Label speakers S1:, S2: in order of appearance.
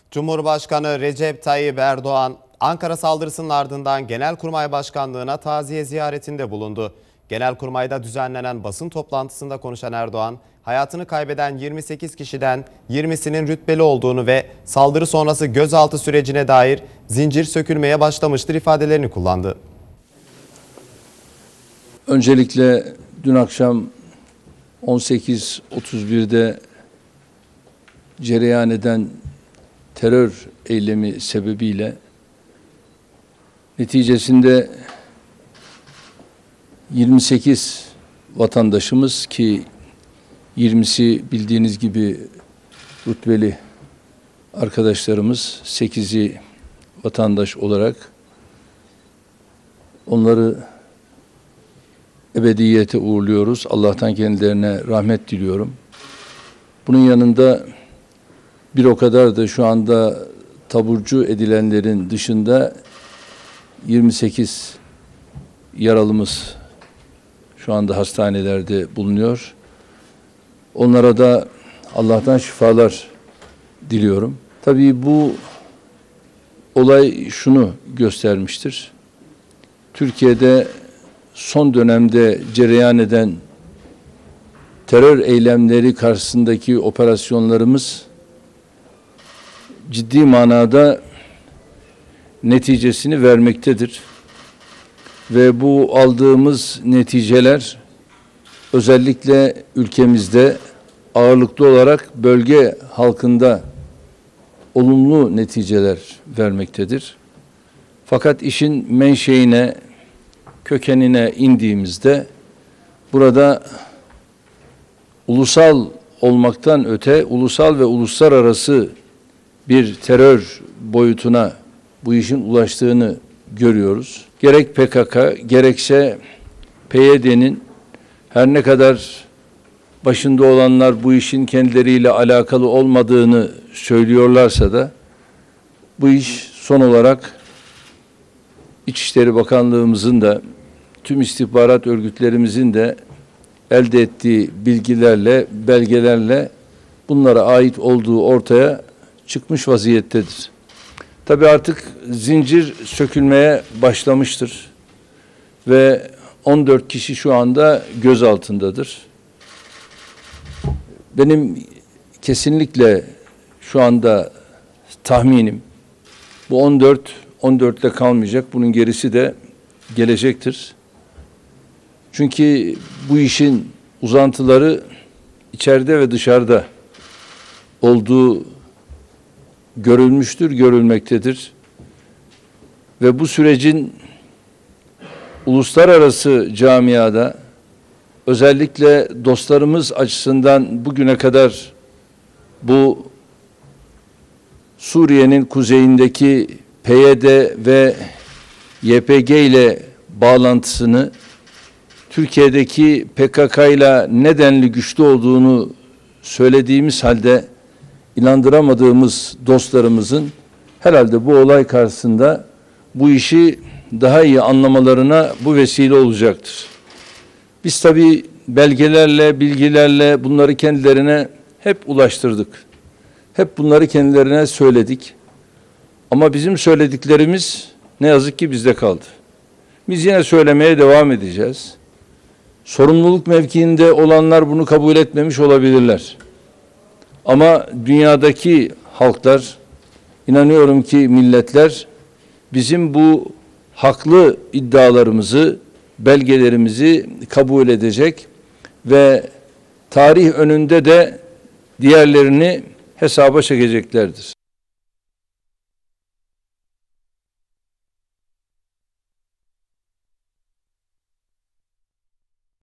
S1: Cumhurbaşkanı Recep Tayyip Erdoğan, Ankara saldırısının ardından Genelkurmay Başkanlığı'na taziye ziyaretinde bulundu. Genelkurmay'da düzenlenen basın toplantısında konuşan Erdoğan, hayatını kaybeden 28 kişiden 20'sinin rütbeli olduğunu ve saldırı sonrası gözaltı sürecine dair zincir sökülmeye başlamıştır ifadelerini kullandı.
S2: Öncelikle dün akşam 18.31'de cereyan eden terör eylemi sebebiyle neticesinde 28 vatandaşımız, ki 20'si bildiğiniz gibi rütbeli arkadaşlarımız, 8'i vatandaş olarak onları ebediyete uğurluyoruz. Allah'tan kendilerine rahmet diliyorum. Bunun yanında bir o kadar da şu anda taburcu edilenlerin dışında 28 yaralımız şu anda hastanelerde bulunuyor. Onlara da Allah'tan şifalar diliyorum. Tabii bu olay şunu göstermiştir. Türkiye'de son dönemde cereyan eden terör eylemleri karşısındaki operasyonlarımız ciddi manada neticesini vermektedir. Ve bu aldığımız neticeler özellikle ülkemizde ağırlıklı olarak bölge halkında olumlu neticeler vermektedir. Fakat işin menşeine, kökenine indiğimizde burada ulusal olmaktan öte ulusal ve uluslararası bir terör boyutuna bu işin ulaştığını görüyoruz. Gerek PKK gerekse PYD'nin her ne kadar başında olanlar bu işin kendileriyle alakalı olmadığını söylüyorlarsa da bu iş son olarak İçişleri Bakanlığımızın da tüm istihbarat örgütlerimizin de elde ettiği bilgilerle, belgelerle bunlara ait olduğu ortaya çıkmış vaziyettedir. Tabii artık zincir sökülmeye başlamıştır ve 14 kişi şu anda gözaltındadır. Benim kesinlikle şu anda tahminim bu 14'te kalmayacak, bunun gerisi de gelecektir. Çünkü bu işin uzantıları içeride ve dışarıda olduğu görülmüştür, görülmektedir. Ve bu sürecin uluslararası camiada özellikle dostlarımız açısından bugüne kadar bu Suriye'nin kuzeyindeki PYD ve YPG ile bağlantısını Türkiye'deki PKK ile nedenli güçlü olduğunu söylediğimiz halde inandıramadığımız dostlarımızın herhalde bu olay karşısında bu işi daha iyi anlamalarına bu vesile olacaktır. Biz tabii belgelerle, bilgilerle bunları kendilerine hep ulaştırdık. Hep bunları kendilerine söyledik. Ama bizim söylediklerimiz ne yazık ki bizde kaldı. Biz yine söylemeye devam edeceğiz. Sorumluluk mevkiinde olanlar bunu kabul etmemiş olabilirler. Ama dünyadaki halklar, inanıyorum ki milletler bizim bu haklı iddialarımızı, belgelerimizi kabul edecek ve tarih önünde de diğerlerini hesaba çekeceklerdir.